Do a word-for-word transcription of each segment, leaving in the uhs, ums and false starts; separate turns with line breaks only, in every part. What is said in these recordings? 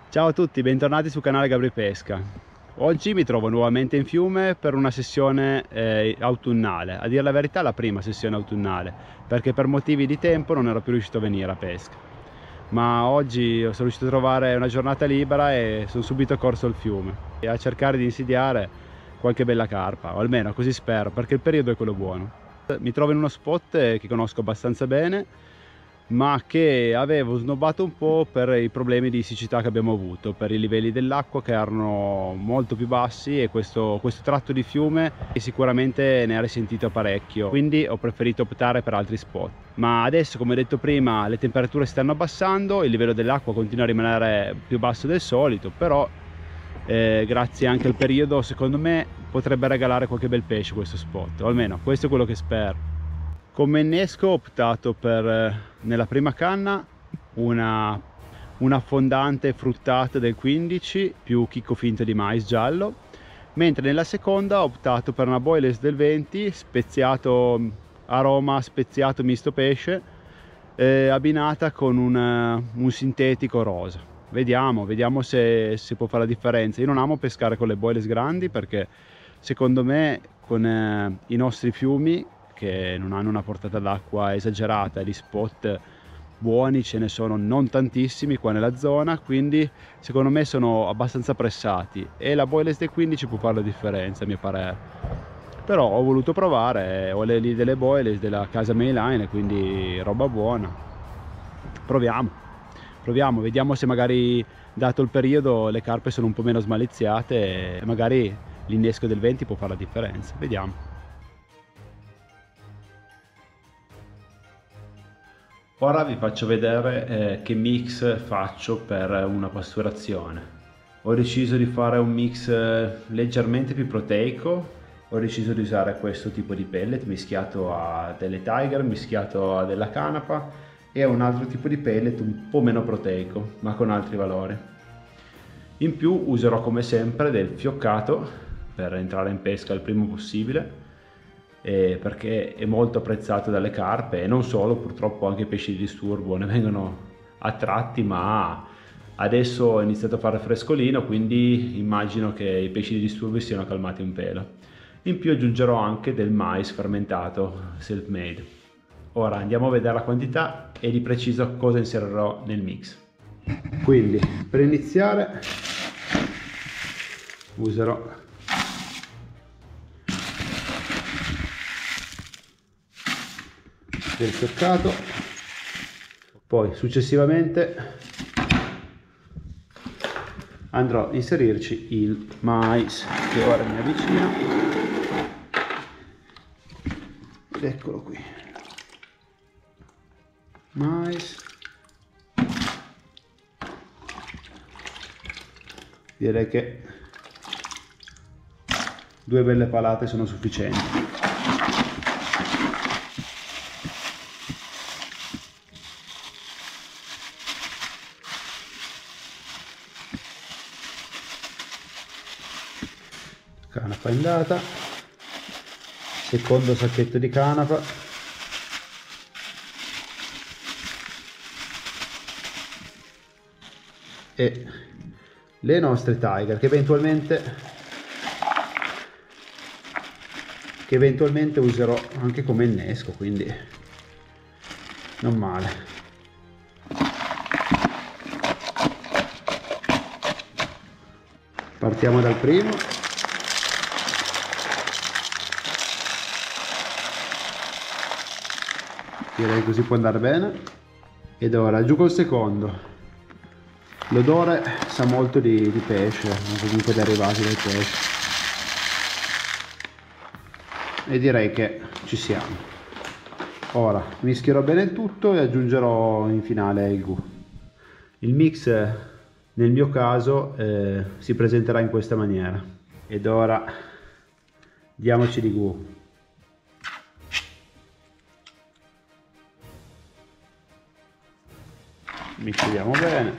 Ciao a tutti, bentornati sul canale Gabri Pesca. Oggi mi trovo nuovamente in fiume per una sessione eh, autunnale, a dire la verità la prima sessione autunnale, perché per motivi di tempo non ero più riuscito a venire a pesca. Ma oggi sono riuscito a trovare una giornata libera e sono subito corso al fiume e a cercare di insidiare qualche bella carpa, o almeno così spero, perché il periodo è quello buono. Mi trovo in uno spot che conosco abbastanza bene, ma che avevo snobbato un po' per i problemi di siccità che abbiamo avuto, per i livelli dell'acqua che erano molto più bassi e questo, questo tratto di fiume sicuramente ne ha risentito parecchio, quindi ho preferito optare per altri spot. Ma adesso, come detto prima, le temperature si stanno abbassando, il livello dell'acqua continua a rimanere più basso del solito, però eh, grazie anche al periodo secondo me potrebbe regalare qualche bel pesce questo spot, o almeno questo è quello che spero. Come innesco ho optato per, nella prima canna, una, una fondante fruttata del quindici più chicco finto di mais giallo, mentre nella seconda ho optato per una boyless del venti speziato, aroma speziato misto pesce, eh, abbinata con un, un sintetico rosa. Vediamo, vediamo se si può fare la differenza. Io non amo pescare con le boyless grandi perché secondo me con eh, i nostri fiumi, che non hanno una portata d'acqua esagerata, gli spot buoni ce ne sono non tantissimi qua nella zona, quindi secondo me sono abbastanza pressati e la boyless dei quindici può fare la differenza a mio parere. Però ho voluto provare, ho le lì delle boyless della casa Mainline, quindi roba buona. Proviamo, proviamo, vediamo se magari dato il periodo le carpe sono un po' meno smaliziate e magari l'innesco del venti può fare la differenza, vediamo. Ora vi faccio vedere eh, che mix faccio per una pasturazione. Ho deciso di fare un mix eh, leggermente più proteico. Ho deciso di usare questo tipo di pellet mischiato a delle Tiger, mischiato a della canapa e a un altro tipo di pellet un po' meno proteico, ma con altri valori. In più userò come sempre del fioccato per entrare in pesca il prima possibile, Eh, perché è molto apprezzato dalle carpe e non solo, purtroppo anche i pesci di disturbo ne vengono attratti, ma adesso è iniziato a fare frescolino, quindi immagino che i pesci di disturbo siano calmati un pelo. In più aggiungerò anche del mais fermentato self made. Ora andiamo a vedere la quantità e di preciso cosa inserirò nel mix. Quindi per iniziare userò del fioccato, poi successivamente andrò a inserirci il mais, che ora mi avvicino ed eccolo qui, mais, direi che due belle palate sono sufficienti. Canapa andata, secondo sacchetto di canapa, e le nostre Tiger che eventualmente che eventualmente userò anche come innesco, quindi non male. Partiamo dal primo. Direi così può andare bene. Ed ora aggiungo il secondo. L'odore sa molto di, di pesce, o comunque derivati del pesce, e direi che ci siamo. Ora mischierò bene il tutto e aggiungerò in finale il gu. Il mix nel mio caso eh, si presenterà in questa maniera. Ed ora diamoci di gu. Mischiamo bene.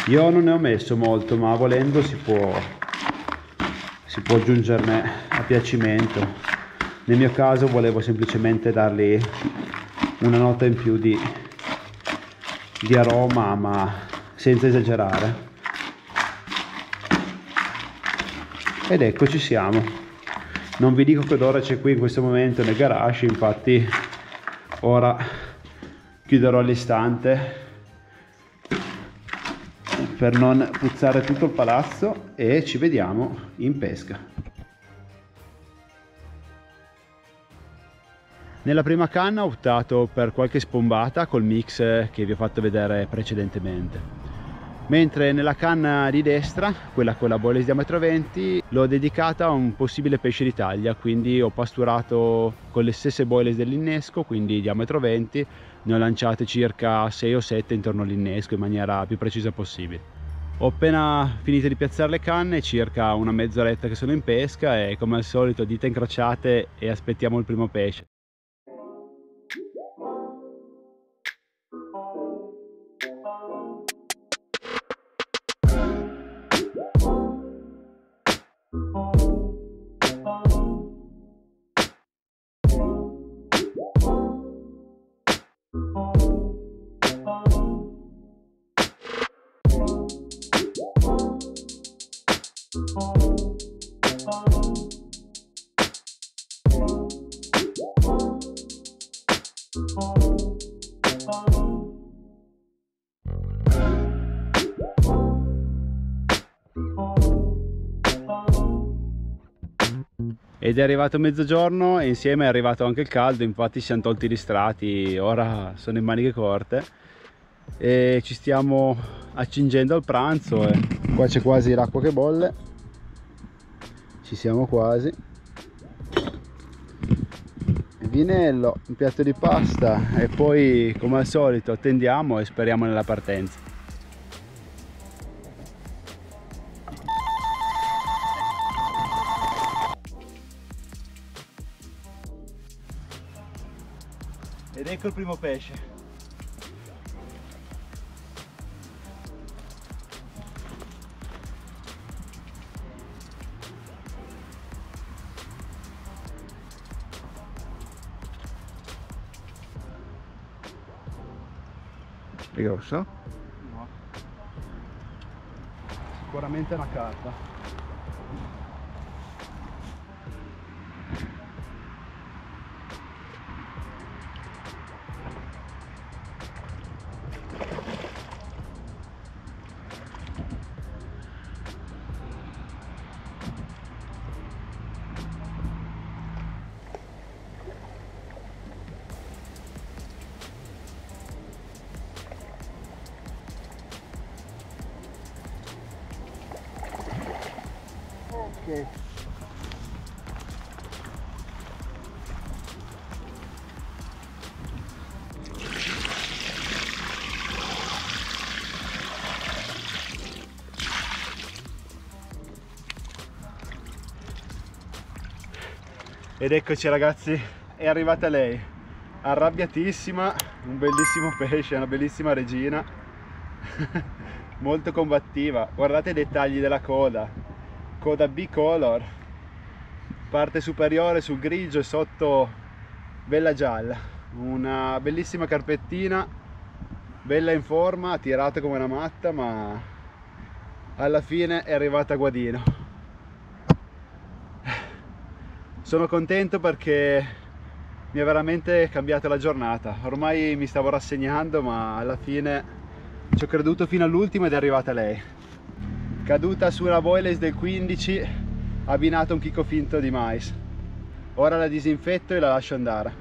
Io non ne ho messo molto, ma volendo si può, si può aggiungerne a piacimento. Nel mio caso volevo semplicemente dargli una nota in più di, di aroma, ma senza esagerare. Ed eccoci siamo. Non vi dico che odore c'è qui in questo momento nel garage, infatti ora chiuderò all'istante per non puzzare tutto il palazzo e ci vediamo in pesca. Nella prima canna ho optato per qualche spombata col mix che vi ho fatto vedere precedentemente, mentre nella canna di destra, quella con la boiler di diametro venti, l'ho dedicata a un possibile pesce di taglia, quindi ho pasturato con le stesse boiler dell'innesco, quindi diametro venti, ne ho lanciate circa sei o sette intorno all'innesco in maniera più precisa possibile. Ho appena finito di piazzare le canne, circa una mezz'oretta che sono in pesca e come al solito dita incrociate e aspettiamo il primo pesce. Ed è arrivato mezzogiorno e insieme è arrivato anche il caldo, infatti ci siamo tolti gli strati, ora sono in maniche corte e ci stiamo accingendo al pranzo e qua c'è quasi l'acqua che bolle, ci siamo quasi. Il vinello, un piatto di pasta e poi come al solito attendiamo e speriamo nella partenza. Ed ecco il primo pesce.
È grosso?
No. Sicuramente una carpa.
Ok.
Ed eccoci ragazzi, è arrivata lei, arrabbiatissima, un bellissimo pesce, una bellissima regina, molto combattiva. Guardate i dettagli della coda, coda bicolor, parte superiore sul grigio e sotto bella gialla, una bellissima carpettina, bella in forma, tirata come una matta, ma alla fine è arrivata a guadino. Sono contento perché mi ha veramente cambiato la giornata. Ormai mi stavo rassegnando, ma alla fine ci ho creduto fino all'ultimo ed è arrivata lei. Caduta su una boiler del quindici, abbinato a un chicco finto di mais. Ora la disinfetto e la lascio andare.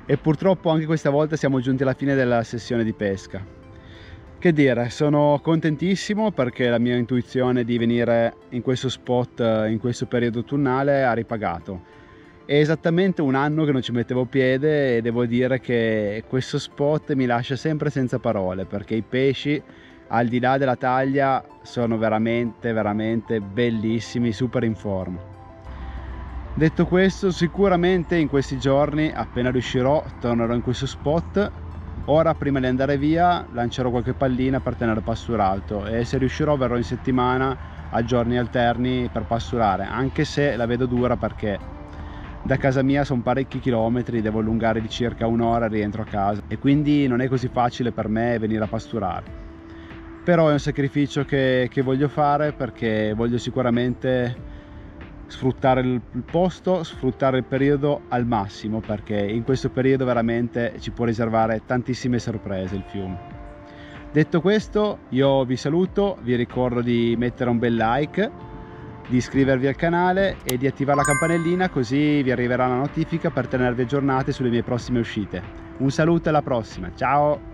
e purtroppo anche questa volta siamo giunti alla fine della sessione di pesca. Che dire, sono contentissimo perché la mia intuizione di venire in questo spot in questo periodo autunnale ha ripagato. È esattamente un anno che non ci mettevo piede e devo dire che questo spot mi lascia sempre senza parole, perché i pesci, al di là della taglia, sono veramente veramente bellissimi, super in forma. Detto questo, sicuramente in questi giorni, appena riuscirò, tornerò in questo spot. Ora, prima di andare via, lancerò qualche pallina per tenere pasturato e se riuscirò verrò in settimana a giorni alterni per pasturare, anche se la vedo dura perché da casa mia sono parecchi chilometri, devo allungare di circa un'ora e rientro a casa e quindi non è così facile per me venire a pasturare. Però è un sacrificio che, che voglio fare perché voglio sicuramente sfruttare il posto, sfruttare il periodo al massimo, perché in questo periodo veramente ci può riservare tantissime sorprese il fiume. Detto questo, io vi saluto, vi ricordo di mettere un bel like, di iscrivervi al canale e di attivare la campanellina, così vi arriverà la notifica per tenervi aggiornati sulle mie prossime uscite. Un saluto e alla prossima, ciao!